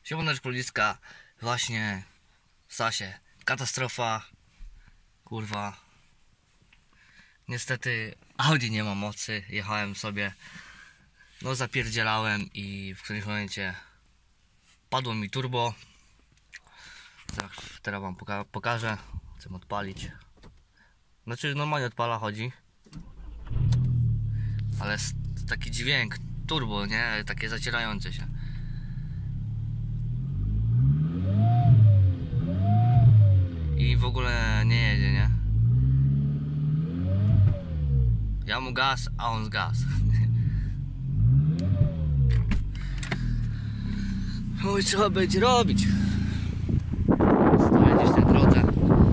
Siemaneczko ludziska, właśnie Sasie, katastrofa, kurwa. Niestety Audi nie ma mocy, jechałem sobie, no zapierdzielałem i w którymś momencie padło mi turbo. Teraz wam pokażę, chcę odpalić. Znaczy normalnie odpala, chodzi. Ale taki dźwięk, turbo, nie? Takie zacierające się. I w ogóle nie jedzie, nie? Ja mu gaz, a on z gaz. Oj, trzeba będzie robić. Stoję gdzieś w tej drodze.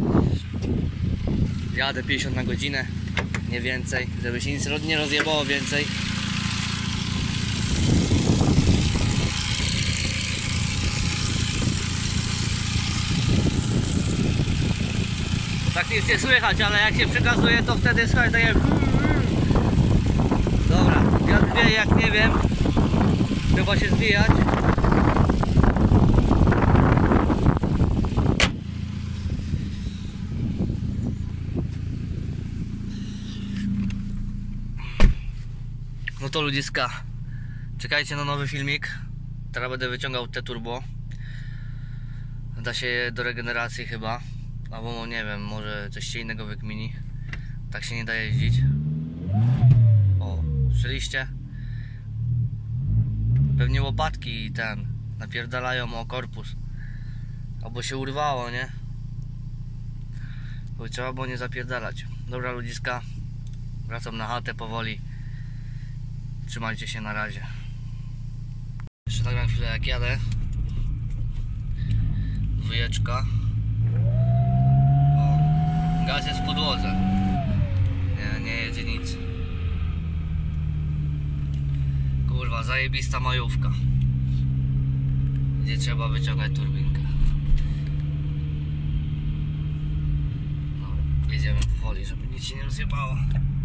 Jadę 50 na godzinę, nie więcej, żeby się nic nie rozjebało więcej. Tak nic nie słychać, ale jak się przekazuje, to wtedy słychać takie... Dobra, wiatr wieje jak nie wiem. Trzeba się zbijać. No to ludziska, czekajcie na nowy filmik. Teraz będę wyciągał te turbo. Da się je do regeneracji chyba. Albo nie wiem, może coś się innego wykmini. Tak się nie da jeździć. O, słyszeliście? Pewnie łopatki napierdalają o korpus. Albo się urwało, nie? Bo trzeba było nie zapierdalać. Dobra ludziska, wracam na chatę powoli. Trzymajcie się, na razie. Jeszcze nagram chwilę jak jadę. Dwójeczka. O, gaz jest w podłodze. Nie jedzie nic. Kurwa, zajebista majówka. Gdzie trzeba wyciągać turbinkę. No, jedziemy powoli, żeby nic się nie rozjebało.